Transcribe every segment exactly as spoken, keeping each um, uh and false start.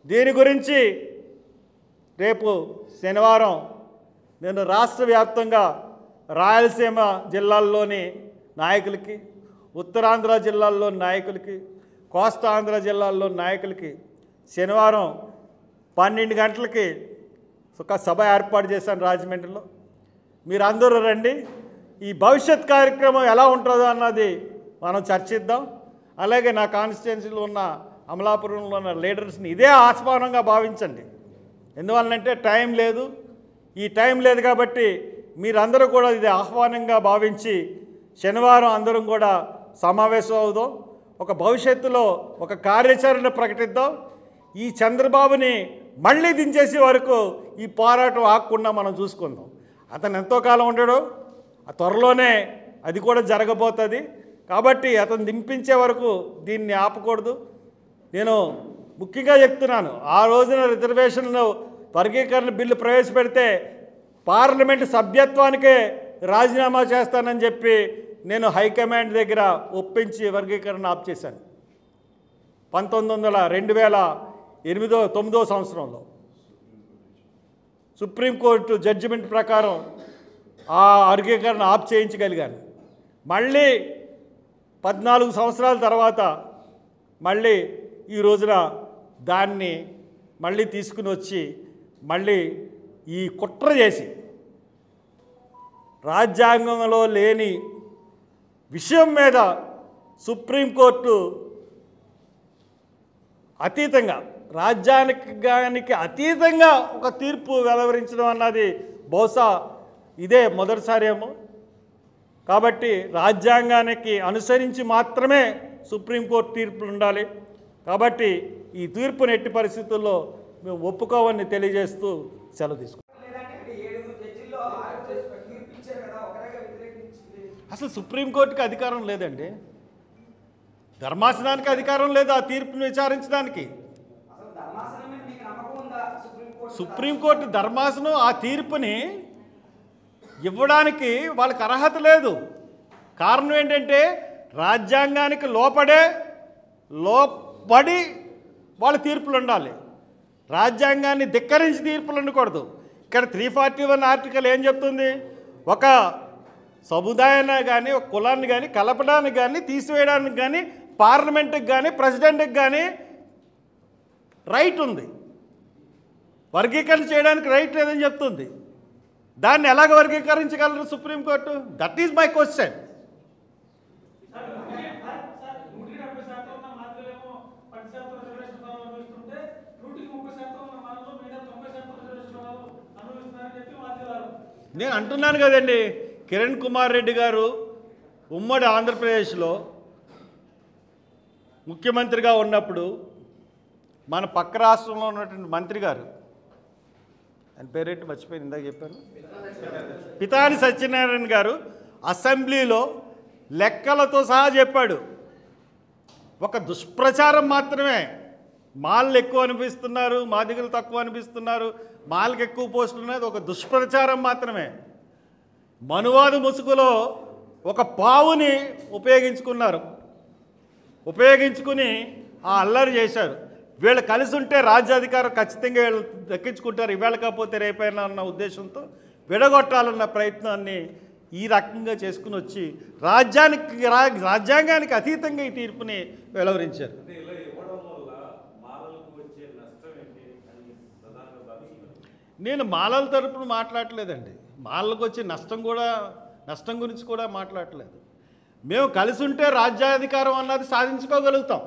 దీని గురించి రేపు శనివారం నేను రాష్ట్ర వ్యాప్తంగా రాయలసీమ జిల్లాల్లోని నాయకులకి, ఉత్తరాంధ్ర జిల్లాల్లోని నాయకులకి, కోస్తాంధ్ర జిల్లాల్లో నాయకులకి శనివారం పన్నెండు గంటలకి ఒక సభ ఏర్పాటు చేశాను రాజమండ్రిలో. మీరందరూ రండి. ఈ భవిష్యత్ కార్యక్రమం ఎలా ఉంటుందో అన్నది మనం చర్చిద్దాం. అలాగే నా కాన్స్టిట్యున్సీలో ఉన్న అమలాపురంలో ఉన్న లీడర్స్ని ఇదే ఆస్వానంగా భావించండి. ఎందువల్లంటే టైం లేదు. ఈ టైం లేదు కాబట్టి మీరందరూ కూడా ఇది ఆహ్వానంగా భావించి శనివారం అందరం కూడా సమావేశం అవుదాం. ఒక భవిష్యత్తులో ఒక కార్యాచరణ ప్రకటిద్దాం. ఈ చంద్రబాబుని మళ్ళీ దించేసే వరకు ఈ పోరాటం ఆగకుండా మనం చూసుకుందాం. అతను ఎంతో కాలం ఉండడు, ఆ త్వరలోనే అది కూడా జరగబోతుంది. కాబట్టి అతను దింపించే వరకు దీన్ని ఆపకూడదు. నేను ముఖ్యంగా చెప్తున్నాను, ఆ రోజున రిజర్వేషన్లు వర్గీకరణ బిల్లు ప్రవేశపెడితే పార్లమెంటు సభ్యత్వానికే రాజీనామా చేస్తానని చెప్పి నేను హైకమాండ్ దగ్గర ఒప్పించి వర్గీకరణ ఆప్ చేశాను. పంతొమ్మిది వందల రెండు వేల ఎనిమిదో తొమ్మిదో సంవత్సరంలో సుప్రీంకోర్టు జడ్జిమెంట్ ప్రకారం ఆ వర్గీకరణ ఆప్ చేయించగలిగాను. మళ్ళీ పద్నాలుగు సంవత్సరాల తర్వాత మళ్ళీ ఈ రోజున దాన్ని మళ్ళీ తీసుకుని వచ్చి మళ్ళీ ఈ కుట్ర చేసి రాజ్యాంగంలో లేని విషయం మీద సుప్రీంకోర్టు అతీతంగా, రాజ్యాంగానికి అతీతంగా ఒక తీర్పు వెలువరించడం అన్నది బహుశా ఇదే మొదటిసారేమో. కాబట్టి రాజ్యాంగానికి అనుసరించి మాత్రమే సుప్రీంకోర్టు తీర్పులు ఉండాలి. కాబట్టి ఈ తీర్పుని ఎట్టి పరిస్థితుల్లో మేము ఒప్పుకోవని తెలియజేస్తూ సెలవు తీసుకుంటాం. అసలు సుప్రీంకోర్టుకి అధికారం లేదండి, ధర్మాసనానికి అధికారం లేదు ఆ తీర్పును విచారించడానికి. సుప్రీంకోర్టు ధర్మాసనం ఆ తీర్పుని ఇవ్వడానికి వాళ్ళకి అర్హత లేదు. కారణం ఏంటంటే రాజ్యాంగానికి లోపడే లోపడి వాళ్ళ తీర్పులు ఉండాలి. రాజ్యాంగాన్ని ధిక్కరించి తీర్పులు ఉండకూడదు. ఇక్కడ త్రీ ఫార్టీ వన్ ఆర్టికల్ ఏం చెప్తుంది? ఒక సముదాయాన్ని కానీ ఒక కులాన్ని కానీ కలపడానికి కానీ తీసివేయడానికి కానీ పార్లమెంటుకి కానీ ప్రెసిడెంట్కి కానీ రైట్ ఉంది, వర్గీకరణ చేయడానికి రైట్ లేదని చెప్తుంది. దాన్ని ఎలాగ వర్గీకరించగలరు Supreme Court? That is my question. నేను అంటున్నాను కదండి, కిరణ్ కుమార్ రెడ్డి గారు ఉమ్మడి ఆంధ్రప్రదేశ్లో ముఖ్యమంత్రిగా ఉన్నప్పుడు మన పక్క రాష్ట్రంలో ఉన్నటువంటి మంత్రి గారు, ఆయన పేరేంటి మర్చిపోయింది, ఇందాక చెప్పాను, పితాని సత్యనారాయణ గారు అసెంబ్లీలో లెక్కలతో సహా చెప్పాడు, ఒక దుష్ప్రచారం మాత్రమే, మాల్లు ఎక్కువ అనిపిస్తున్నారు, మాదిగలు తక్కువ అనిపిస్తున్నారు, మాల్కి ఎక్కువ పోస్టులు ఉన్నది ఒక దుష్ప్రచారం మాత్రమే. మనువాద ముసుగులో ఒక పావుని ఉపయోగించుకున్నారు, ఉపయోగించుకుని ఆ అల్లరి చేశారు. వీళ్ళు కలిసి ఉంటే రాజ్యాధికారం ఖచ్చితంగా వీళ్ళు దక్కించుకుంటారు, ఇవాళ కాకపోతే రేపైనా అన్న ఉద్దేశంతో విడగొట్టాలన్న ప్రయత్నాన్ని ఈ రకంగా చేసుకుని వచ్చి రాజ్యానికి రాజ్యాంగానికి అతీతంగా ఈ తీర్పుని వెలువరించారు. నేను మాలల తరపున మాట్లాడలేదండి, మాలలకు వచ్చే నష్టం కూడా నష్టం గురించి కూడా మాట్లాడలేదు. మేము కలిసి ఉంటే రాజ్యాధికారం అన్నది సాధించుకోగలుగుతాం.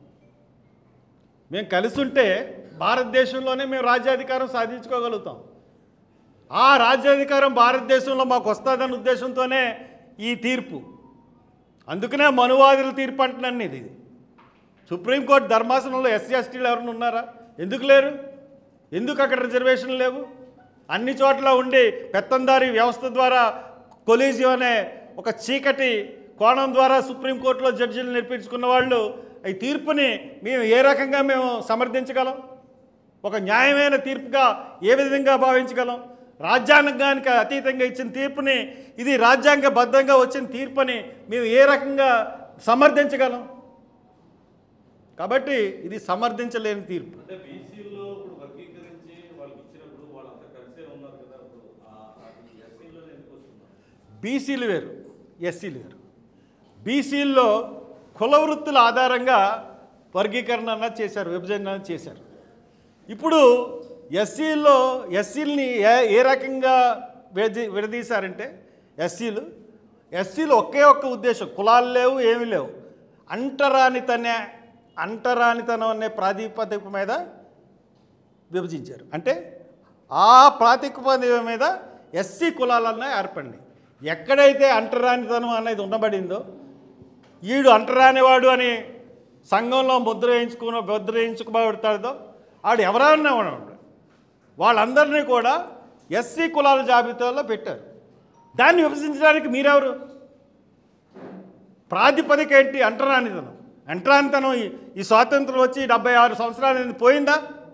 మేము కలిసి ఉంటే భారతదేశంలోనే మేము రాజ్యాధికారం సాధించుకోగలుగుతాం. ఆ రాజ్యాధికారం భారతదేశంలో మాకు వస్తుందన్న ఉద్దేశంతోనే ఈ తీర్పు. అందుకనే మనువాదుల తీర్పు అంటున్నాను. ఇది సుప్రీంకోర్టు ధర్మాసనంలో ఎస్సీ ఎస్టీలు ఎవరైనా ఉన్నారా? ఎందుకు లేరు? ఎందుకు అక్కడ రిజర్వేషన్లు లేవు? అన్ని చోట్ల ఉండి పెత్తందారీ వ్యవస్థ ద్వారా కొలీజియం అనే ఒక చీకటి కోణం ద్వారా సుప్రీంకోర్టులో జడ్జీలు నిర్పించుకున్న వాళ్ళు ఈ తీర్పుని మేము ఏ రకంగా మేము సమర్థించగలం? ఒక న్యాయమైన తీర్పుగా ఏ విధంగా భావించగలం? రాజ్యాంగానికి అతీతంగా ఇచ్చిన తీర్పుని ఇది రాజ్యాంగబద్ధంగా వచ్చిన తీర్పుని మేము ఏ రకంగా సమర్థించగలం? కాబట్టి ఇది సమర్థించలేని తీర్పు. అంటే బీసీలో ఇప్పుడు వర్గీకరించి వాళ్ళకి ఇచ్చినప్పుడు వాళ్ళంతా కలిసే ఉన్నారు కదా, ఇప్పుడు ఎస్సీలో ఎందుకు వస్తున్నారు? బీసీలు వేరు, ఎస్సీలు వేరు. బీసీల్లో కుల వృత్తుల ఆధారంగా వర్గీకరణ అన్నది చేశారు, విభజన అన్నది చేశారు. ఇప్పుడు ఎస్సీల్లో ఎస్సీలని ఏ ఏ రకంగా విడదీ విడదీశారంటే ఎస్సీలు ఎస్సీలు ఒకే ఒక్క ఉద్దేశం, కులాలు లేవు ఏమీ లేవు, అంటరానితనే అంటరానితనం అనే ప్రాతిపదిక మీద విభజించారు. అంటే ఆ ప్రాతిపదిక మీద ఎస్సీ కులాలన్నా ఏర్పడినాయి. ఎక్కడైతే అంటరానితనం అనేది ఉండబడిందో, ఈడు అంటరానివాడు అని సంఘంలో ముద్ర వేయించుకున్న ముద్ర వేయించుకోబడతాడో ఆడు ఎవరైనా ఉన్నాడు, వాళ్ళందరినీ కూడా ఎస్సీ కులాల జాబితాలో పెట్టారు. దాన్ని విభజించడానికి మీరెవరు? ప్రాతిపదిక ఏంటి? అంటరానితనం. అంటరానితనం ఈ స్వాతంత్రం వచ్చి డెబ్బై ఆరు సంవత్సరాలు పోయిందా?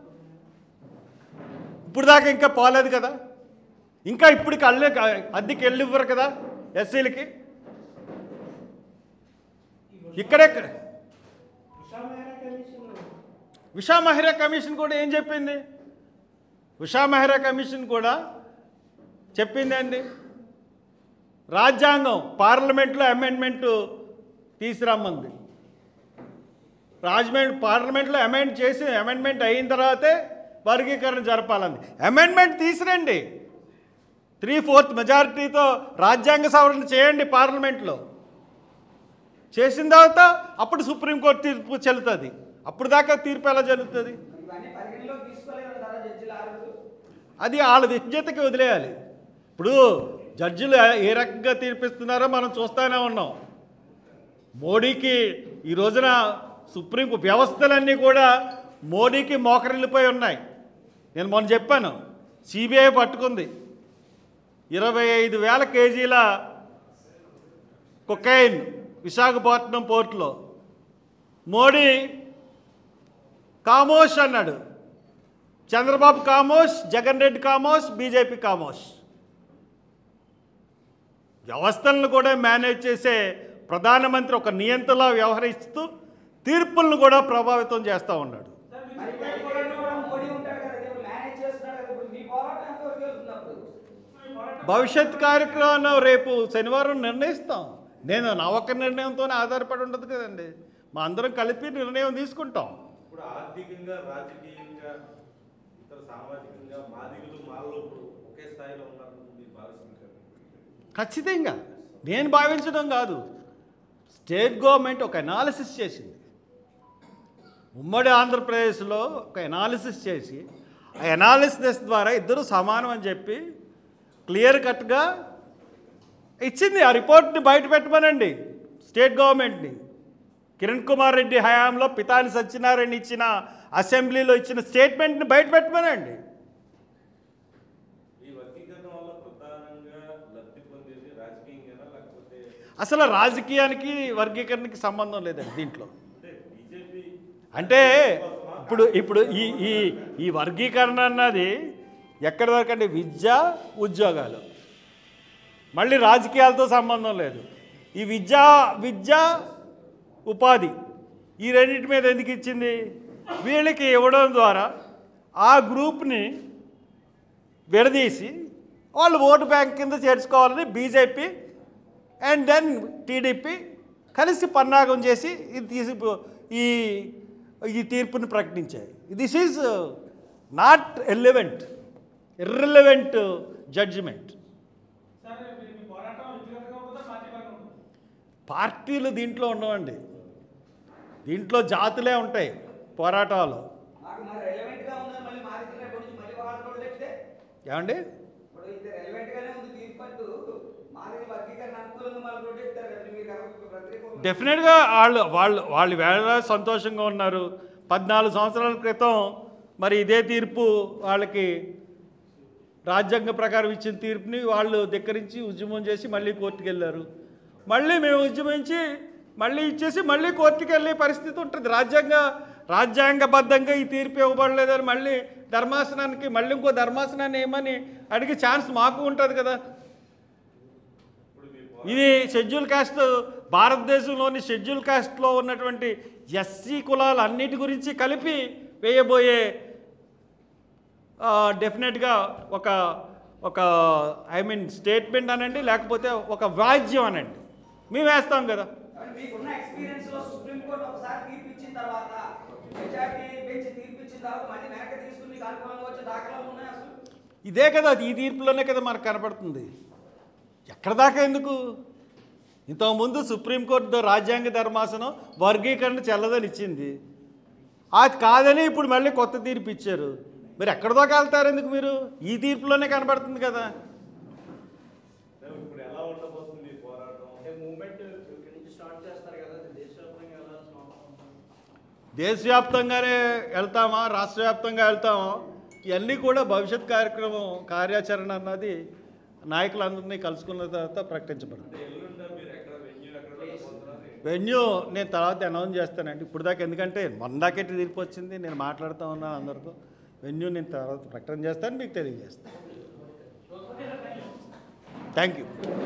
ఇప్పుడు దాకా ఇంకా పోలేదు కదా. ఇంకా ఇప్పటికి అల్లే అద్దెకి వెళ్ళి ఇవ్వరు కదా ఎస్సీలకి. ఇక్కడే ఉషా మెహ్రా కమిషన్ కూడా ఏం చెప్పింది? ఉషా మెహ్రా కమిషన్ కూడా చెప్పిందండి, రాజ్యాంగం పార్లమెంట్లో అమెండ్మెంటు తీసుకురమ్మంది. రాజ్మెంట్ పార్లమెంట్లో అమెండ్ చేసి అమెండ్మెంట్ అయిన తర్వాతే వర్గీకరణ జరపాలంది. అమెండ్మెంట్ తీసురండి, త్రీ ఫోర్త్ మెజారిటీతో రాజ్యాంగ సవరణ చేయండి పార్లమెంట్లో. చేసిన తర్వాత అప్పుడు సుప్రీంకోర్టు తీర్పు చెల్లుతుంది. అప్పుడు దాకా తీర్పు ఎలా జరుగుతుంది? అది వాళ్ళ విజ్ఞతకి వదిలేయాలి. ఇప్పుడు జడ్జిలు ఏ రకంగా తీర్పిస్తున్నారో మనం చూస్తూనే ఉన్నాం. మోడీకి ఈ రోజున సుప్రీం వ్యవస్థలన్నీ కూడా మోడీకి మోకరిల్లిపోయి ఉన్నాయి. నేను మొన్న చెప్పాను, సిబిఐ పట్టుకుంది ఇరవై ఐదు వేల కేజీల కొకైన్ విశాఖపట్నం పోర్టులో. మోడీ కామోష్ అన్నాడు, చంద్రబాబు కామోష్, జగన్ రెడ్డి కామోష్, బీజేపీ కామోష్. వ్యవస్థలను కూడా మేనేజ్ చేసే ప్రధానమంత్రి ఒక నియంతలా వ్యవహరిస్తూ తీర్పులను కూడా ప్రభావితం చేస్తూ ఉన్నాడు. భవిష్యత్ కార్యక్రమం రేపు శనివారం నిర్ణయిస్తాం. నేను నా ఒక్క నిర్ణయంతోనే ఆధారపడి ఉండదు కదండి, మా అందరం కలిపి నిర్ణయం తీసుకుంటాం. ఇప్పుడు ఆర్థికంగా, రాజకీయంగా, ఇతర సామాజికంగా మాదిగలు మాల్లో ఒకే స్థాయిలో ఉన్నారని మీరు భావిస్తున్నారు? ఖచ్చితంగా నేను భావించడం కాదు, స్టేట్ గవర్నమెంట్ ఒక అనాలిసిస్ చేసింది. ఉమ్మడి ఆంధ్రప్రదేశ్లో ఒక అనాలిసిస్ చేసి ఆ అనాలిసిస్ ద్వారా ఇద్దరు సమానం అని చెప్పి క్లియర్ కట్గా ఇచ్చింది. ఆ రిపోర్ట్ని బయట పెట్టమనండి స్టేట్ గవర్నమెంట్ని. కిరణ్ కుమార్ రెడ్డి హయాంలో పితాని సత్యనారాయణ ఇచ్చిన అసెంబ్లీలో ఇచ్చిన స్టేట్మెంట్ని బయట పెట్టమనండి. అసలు రాజకీయానికి వర్గీకరణకి సంబంధం లేదండి దీంట్లో. అంటే ఇప్పుడు ఇప్పుడు ఈ ఈ ఈ వర్గీకరణ అన్నది ఎక్కడి వరకు అంటే విద్య, ఉద్యోగాలు, మళ్ళీ రాజకీయాలతో సంబంధం లేదు. ఈ విద్యా విద్య ఉపాధి ఈ రెండింటి మీద ఎందుకు ఇచ్చింది? వీళ్ళకి ఇవ్వడం ద్వారా ఆ గ్రూప్ని విడదీసి వాళ్ళు ఓటు బ్యాంక్ కింద చేర్చుకోవాలని బీజేపీ అండ్ దెన్ టీడీపీ కలిసి పన్నాగం చేసి ఇది తీసి ఈ ఈ తీర్పుని ప్రకటించాయి. This is not relevant irrelevant judgement. పార్టీలు దీంట్లో ఉండవండి, దీంట్లో జాతులే ఉంటాయి పోరాటాలు. ఏమండి డెఫినెట్గా వాళ్ళు వాళ్ళు వాళ్ళు వేళ సంతోషంగా ఉన్నారు. పద్నాలుగు సంవత్సరాల క్రితం మరి ఇదే తీర్పు వాళ్ళకి రాజ్యాంగ ప్రకారం ఇచ్చిన తీర్పుని వాళ్ళు ధిక్కరించి ఉద్యమం చేసి మళ్ళీ కోర్టుకు వెళ్ళారు. మళ్ళీ మేము ఉద్యమించి మళ్ళీ ఇచ్చేసి మళ్ళీ కోర్టుకు వెళ్ళే పరిస్థితి ఉంటుంది. రాజ్యాంగ రాజ్యాంగబద్ధంగా ఈ తీర్పు ఇవ్వబడలేదని మళ్ళీ ధర్మాసనానికి మళ్ళీ ఇంకో ధర్మాసనాన్ని ఏమని అడిగే ఛాన్స్ మాకు ఉంటుంది కదా. ఇది షెడ్యూల్ కాస్ట్ భారతదేశంలోని షెడ్యూల్ కాస్ట్లో ఉన్నటువంటి ఎస్సీ కులాలు అన్నిటి గురించి కలిపి వేయబోయే డెఫినెట్గా ఒక ఒక ఐ మీన్ స్టేట్మెంట్ అనండి, లేకపోతే ఒక వాద్యం అనండి, మేము వేస్తాం కదా. మీకున్న ఎక్స్పీరియన్స్లో సుప్రీంకోర్టు ఒకసారి తీర్పు ఇచ్చిన తర్వాత మెజారిటీ బెంచ్ తీర్పు ఇచ్చిన తర్వాత మళ్ళీ వెనక్కి తీసుకుని మీకు అనుకూలంగా వచ్చే దాఖలాలు ఉన్నాయి అసలు? ఇదే కదా, ఈ తీర్పులోనే కదా మనకు కనపడుతుంది. ఎక్కడ దాకా ఎందుకు? ఇంతకుముందు సుప్రీంకోర్టు రాజ్యాంగ ధర్మాసనం వర్గీకరణ చెల్లదని ఇచ్చింది, అది కాదని ఇప్పుడు మళ్ళీ కొత్త తీర్పు ఇచ్చారు. మీరు ఎక్కడ దాకా వెళ్తారు ఎందుకు? మీరు ఈ తీర్పులోనే కనబడుతుంది కదా. ఇప్పుడు ఎలా ఉండబోతుంది ఈ పోరాటం? మూవ్మెంట్ నుంచి స్టార్ట్ చేస్తారు కదా, దేశవ్యాప్తంగా ఎలా దేశవ్యాప్తంగానే వెళ్తామా, రాష్ట్ర వ్యాప్తంగా వెళ్తామా, ఇవన్నీ కూడా భవిష్యత్ కార్యక్రమం కార్యాచరణ అన్నది నాయకులందరినీ కలుసుకున్న తర్వాత ప్రకటించబడుతుంది. వెన్యూ నేను తర్వాత అనౌన్స్ చేస్తానండి, ఇప్పుడు దాకా ఎందుకంటే మొన్నదాకే తీర్పు వచ్చింది, నేను మాట్లాడుతూ ఉన్నాను అందరితో. వెన్యూ నేను తర్వాత ప్రకటన చేస్తాను, మీకు తెలియజేస్తాను. Thank you.